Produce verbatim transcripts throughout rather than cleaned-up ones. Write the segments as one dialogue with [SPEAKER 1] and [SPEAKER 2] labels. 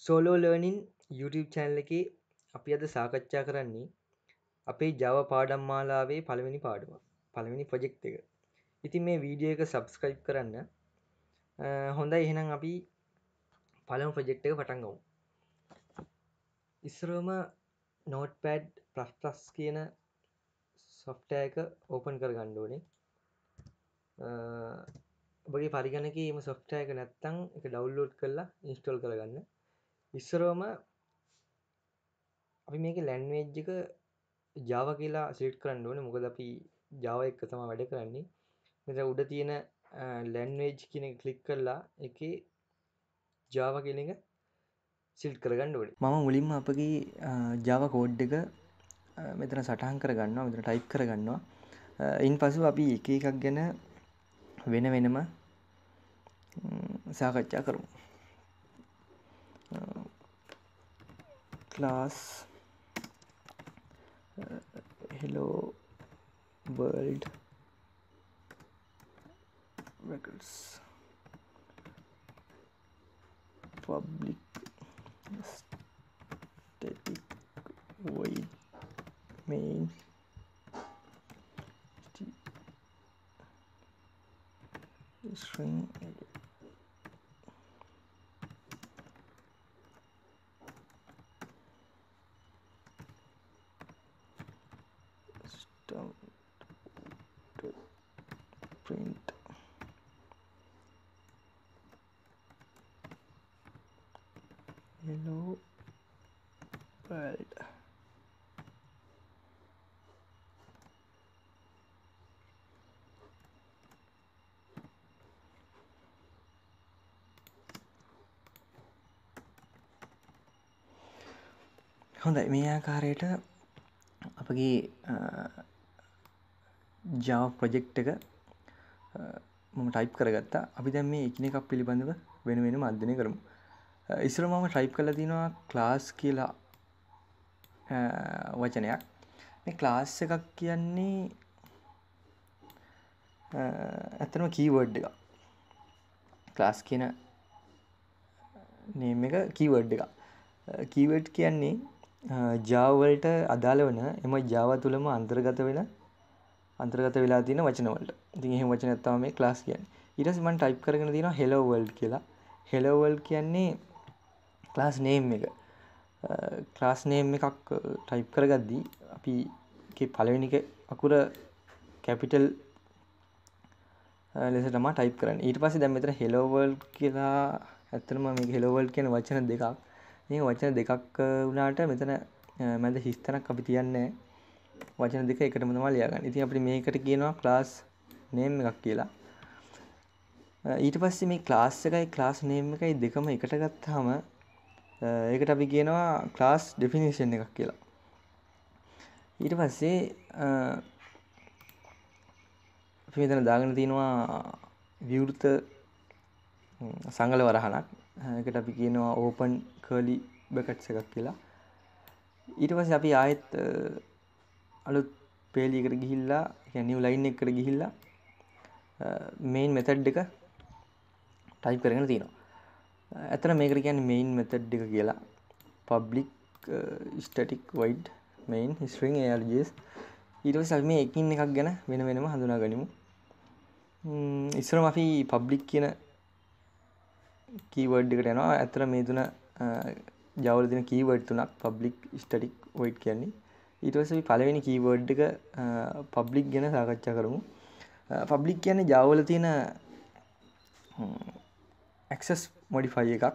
[SPEAKER 1] Solo learning YouTube channel එකේ අපි අද සාකච්ඡා කරන්නේ අපේ Java පාඩම් මාලාවේ පළවෙනි පාඩම. පළවෙනි ප්‍රොජෙක්ට් එක. ඉතින් මේ වීඩියෝ එක subscribe කරන්න. හොඳයි එහෙනම් අපි පළමු ප්‍රොජෙක්ට් එක පටන් ගමු. ඉස්සරවම notepad plus plus කියන software එක open කරගන්න ඕනේ. ඔබගේ පරිගණකයේ මේ software එක නැත්නම් ඒක download කරලා install කරගන්න. ඉස්සරවම අපි මේකේ language එක Java කියලා select කරන්න ඕනේ. මොකද අපි Java එක තමයි වැඩ කරන්නේ. මෙතන උඩ තියෙන language කියන එක click කරලා ඒකේ Java කියන එක select කරගන්න ඕනේ. මම මුලින්ම අපගේ Java code එක මෙතන සටහන් කරගන්නවා. මෙතන type කරගන්නවා. ඉන්පසු අපි එක එකක් ගැන වෙන වෙනම සාකච්ඡා කරමු. class uh, hello world records public static void main string print hello world. හොඳයි මේ ආකාරයට අපගේ Java project එක මම type කරගත්තා. අපි දැන් මේ එකිනෙකක් පිළිබඳව වෙන වෙනම අධ්‍යයනය කරමු. ඉස්සර මම type කරලා තිනවා class කියලා වචනයක්. මේ class එකක් කියන්නේ ඇත්තටම keyword එකක්. class කියන name එක keyword එකක්. keyword කියන්නේ Java වලට අදාළ වෙන එම Java තුලම අන්තර්ගත වෙන අන්තර්ගත වෙලා තියෙන වචන වලට. ඉතින් එහෙම වචනයක් තමයි මේ class කියන්නේ. ඊට පස්සේ මම type කරගෙන තියෙනවා hello world කියලා. hello world කියන්නේ class name එක. class name එකක් type කරගද්දී අපි ඒකේ පළවෙනි අකුර capital ලෙස තමයි type කරන්නේ. ඊට පස්සේ දැන් මෙතන hello world කියලා ඇත්තටම මේක hello world කියන වචන දෙකක්. මේ වචන දෙකක් වුණාට මෙතන මැද හිස් තැනක් අපි තියන්නේ වචන දෙක එකටම තමයි ලියාගන්නේ. ඉතින් අපිට මේකට කියනවා class name එකක් කියලා. ඊට පස්සේ මේ class එකයි class name එකයි දෙකම එකට ගත්තාම ඒකට අපි කියනවා class definition එකක් කියලා. ඊට පස්සේ අපි මෙතන දාගෙන තිනවා විවෘත සංගල වරහණක්. ඒකට අපි කියනවා open curly brackets එකක් කියලා. ඊට පස්සේ අපි ආයෙත් අලුත් පේලියකට ගිහිල්ලා කියන්නේ new line එකකට ගිහිල්ලා main method එක type කරගෙන තියෙනවා. ඇත්තට මේකට කියන්නේ main method එක කියලා. public uh, static void main string args. ඊට පස්සේ අපි මේ එකින් එකක් ගැන වෙන වෙනම හඳුනා ගනිමු. ම්ම් ඉස්සරම අපි public කියන keyword එකට යනවා. ඇත්තට මේ තුන Java වල තියෙන keyword තුනක් public static void කියන්නේ. ඊට පස්සේ අපි පළවෙනි keyword එක public ගැන සාකච්ඡා කරමු. public කියන්නේ Java වල තියෙන access modifier එකක්.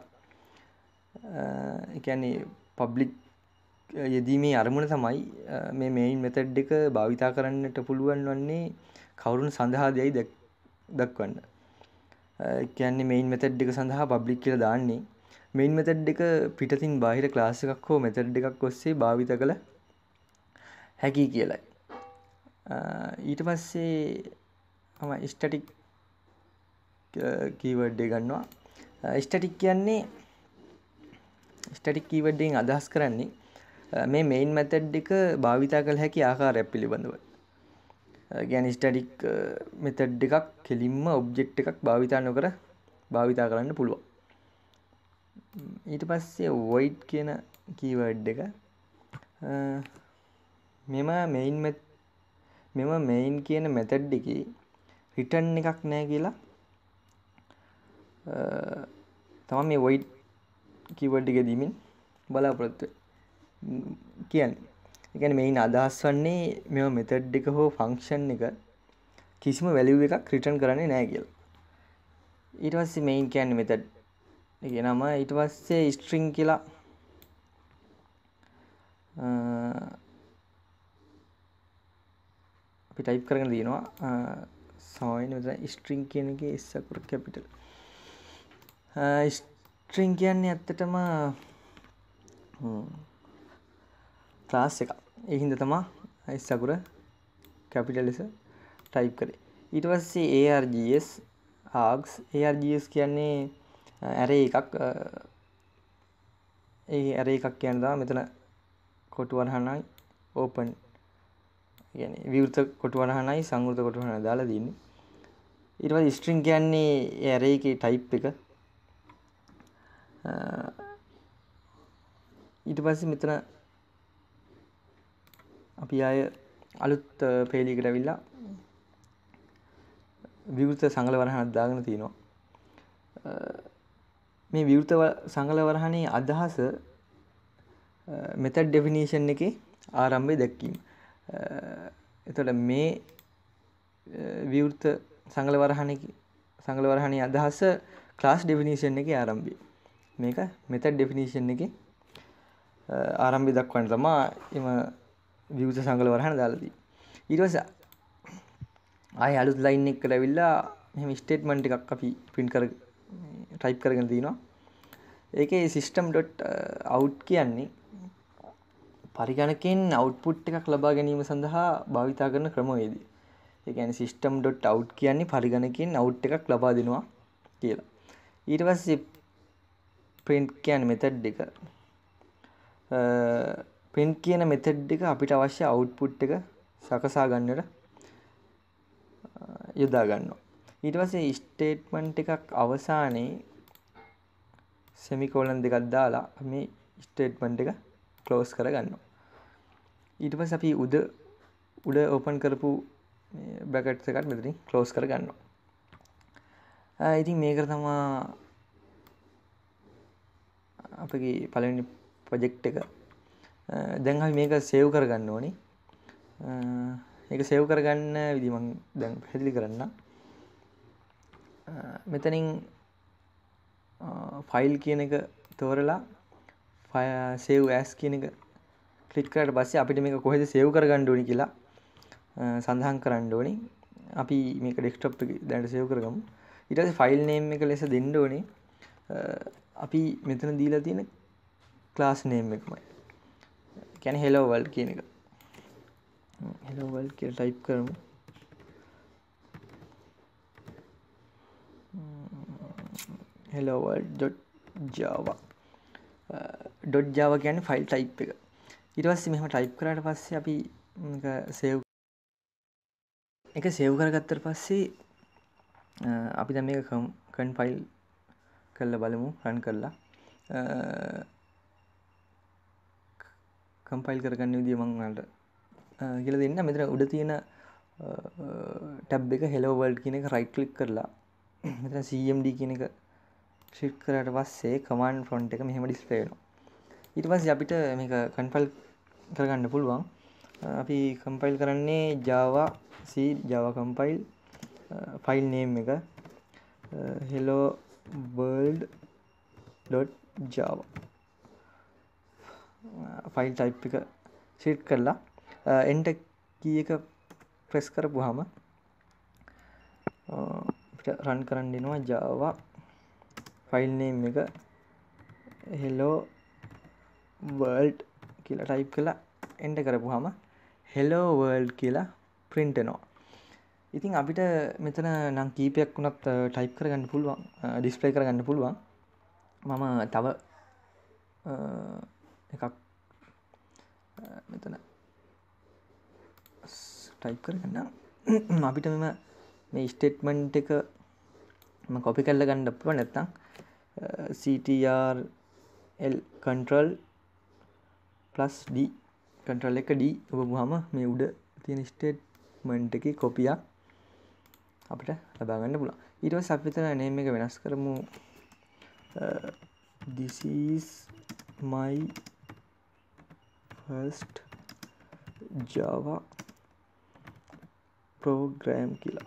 [SPEAKER 1] ඒ කියන්නේ public යෙදීමේ අරමුණ තමයි මේ main method එක භාවිතා කරන්නට පුළුවන් වන්නේ කවුරුන් සඳහාදයි දක්වන්න. ඒ කියන්නේ main method එක සඳහා public කියලා දාන්නේ main method එක පිටතින් බාහිර class එකක් හෝ method එකක් ඔස්සේ භාවිත කළ හැකි කියලයි. ඊට පස්සේ මම static keyword එක ගන්නවා. static කියන්නේ static keyword එකෙන් අදහස් කරන්නේ මේ main method එක භාවිතා කළ හැකි ආකාරයක් පිළිබඳව. කියන්නේ static method එකක් කෙලින්ම object එකක් භාවිතා නොකර භාවිතා කරන්න පුළුවන්. ඊට පස්සේ void කියන keyword එක මෙම main මෙම main කියන method එකේ return එකක් නැහැ කියලා තමයි මේ void keyword එක දීමින් බලාපොරොත්තු කියන්නේ. ඒ කියන්නේ main අදහස් වන්නේ මෙම method එක හෝ function එක කිසිම value එකක් return කරන්නේ නැහැ කියලා. ඊට පස්සේ main කියන්නේ method එකේ නම. ඊට පස්සේ string කියලා අපි type කරගෙන දිනනවා. සාමාන්‍ය මෙතන string කියන එකේ s අකුර capital. string කියන්නේ ඇත්තටම class එකක්. ඒ හින්දා තමයි s අකුර capital ලෙස type කරේ. ඊට පස්සේ args args args කියන්නේ array එකක්. ඒ array එකක් කියන්නේ තමයි මෙතන කොටු වරහණයි open කියන්නේ විවෘත කොටු වරහණයි සංවෘත කොටු වරහණයි දාලා දින්නේ. ඊට පස්සේ string කියන්නේ ඒ array එකේ type එක. ඊට පස්සේ මෙතන අපි ආය අලුත් පේලියකට ඇවිල්ලා විවෘත සංගල වරහණක් දාගෙන තිනවා. මේ විවෘත සංගල වරහණේ අදහස method definition එකේ ආරම්භය දැක්වීම. එතකොට මේ විවෘත සංගල වරහණේ සංගල වරහණේ අදහස class definition එකේ ආරම්භය. මේක method definition එකේ ආරම්භය දක්වන්න තමයි එම විවෘත සංගල වරහණ දාලා තියෙන්නේ. ඊට පස්සේ ආයෙ අලුත් line එකකට ඇවිල්ලා මෙහෙම statement එකක් අපි print කර type කරගෙන තිනවා. ඒකේ system.out කියන්නේ පරිගණකයෙන් output එකක් ලබා ගැනීම සඳහා භාවිතා කරන ක්‍රමවේදය. ඒ කියන්නේ system.out කියන්නේ පරිගණකයෙන් out එකක් ලබා දෙනවා කියලා. ඊට පස්සේ print කියන්නේ method එක. print කියන method එක අපිට අවශ්‍ය output එක සකසා ගන්නට යොදා ගන්නවා. ඊට පස්සේ statement එකක් අවසානයේ semicolon දෙකක් දාලා මේ statement එක close කර ගන්නවා. ඊට පස්සේ අපි උද උඩ open කරපු brackets එකත් මෙතනින් close කර ගන්නවා. ආ ඉතින් මේකට තමයි අපගේ පළවෙනි project එක. දැන් අපි මේක save කරගන්න ඕනේ. මේක save කරගන්න විදිහ මම දැන් පැහැදිලි කරන්නම්. මෙතනින් file කියන එක තෝරලා save as කියන එක ක්ලික් කරාට පස්සේ අපිට මේක කොහෙද save කරගන්න ඕනේ කියලා සඳහන් කරන්න ඕනේ. අපි මේක desktop එකේ දැනට save කරගමු. ඊට පස්සේ file name එක ලෙස දෙන්න ඕනේ අපි මෙතන දීලා තියෙන class name එකමයි. කියන්නේ hello world කියන එක. hello world කියලා type කරමු. hello world.java .java කියන්නේ file type එක. ඊට පස්සේ මෙහෙම type කරාට පස්සේ අපි මේක save එක save කරගත්තට පස්සේ අපි දැන් මේක compile කරලා බලමු run කරලා. compile කරගන්න විදිය මම ඔයාලට කියලා දෙන්න. මෙතන උඩ තියෙන tab එක hello world කියන එක right click කරලා මෙතන cmd කියන එක click කරාට පස්සේ command prompt එක මෙහෙම display වෙනවා. ඊට පස්සේ අපිට මේක compile කරගන්න පුළුවන්. අපි compile කරන්නේ java c java compile file name එක hello world.java file type එක select කරලා enter key එක press කරපුවාම අපිට run කරන්න දෙනවා java file name එක hello world කියලා type කරලා enter කරපුවාම hello world කියලා print වෙනවා. ඉතින් අපිට මෙතන නම් කීපයක් වුණත් type කරගන්න පුළුවන්, display කරගන්න පුළුවන්. මම තව එකක් මෙතන type කරගන්න. අපිට මෙම මේ statement එක මම copy කරලා ගන්න පුළුවන්. නැත්නම් ctr L control plus D control එක D ඔබවුවාම මේ උඩ තියෙන ස්ටේට්මන්ට් එකේ කොපියක් අපිට ලබා ගන්න පුළුවන්. ඊට පස්සේ අපි මෙතන name එක වෙනස් කරමු. This is my first Java program කියලා.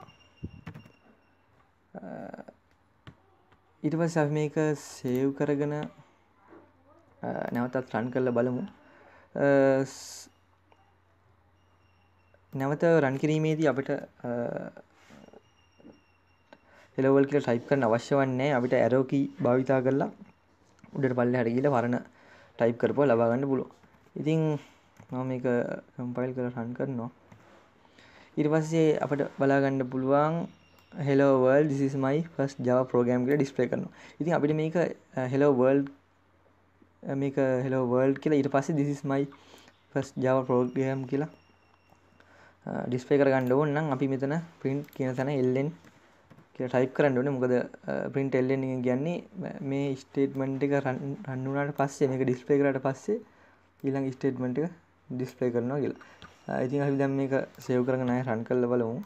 [SPEAKER 1] ඊට පස්සේ අපි මේක save කරගෙන නැවතත් run කරලා බලමු. නැවත run කිරීමේදී අපිට hello world කියලා type කරන්න අවශ්‍ය වන්නේ නැහැ. අපිට arrow key භාවිතා කරලා උඩට පල්ලෙහාට ගිහලා වරණ type කරපුවා ලබා ගන්න පුළුවන්. ඉතින් මම මේක compile කරලා run කරනවා. ඊට පස්සේ අපිට බලා ගන්න පුළුවන් hello world this is my first Java program කියලා display කරනවා. ඉතින් අපිට මේක hello world මේක hello world කියලා ඊට පස්සේ this is my first Java program කියලා display කරගන්න ඕන නම් අපි මෙතන print කියන තැන ln කියලා type කරන්න ඕනේ. මොකද print ln එක කියන්නේ මේ statement එක run run වුණාට පස්සේ මේක display කරාට පස්සේ ඊළඟ statement එක display කරනවා කියලා. ඉතින් අපි දැන් මේක save කරගෙන ආයෙ run කරලා බලමු.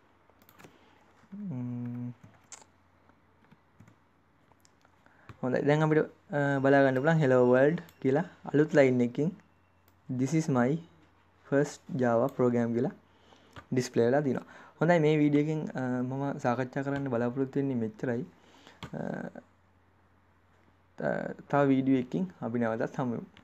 [SPEAKER 1] හොඳයි. දැන් අපිට බලා ගන්න පුළුවන් hello world කියලා අලුත් line එකකින් this is my first Java program කියලා display වෙලා තියෙනවා. හොඳයි, මේ වීඩියෝ එකෙන් මම සාකච්ඡා කරන්න බලාපොරොත්තු වෙන්නේ මෙච්චරයි. තව වීඩියෝ එකකින් අපි නැවතත් හමු වෙමු.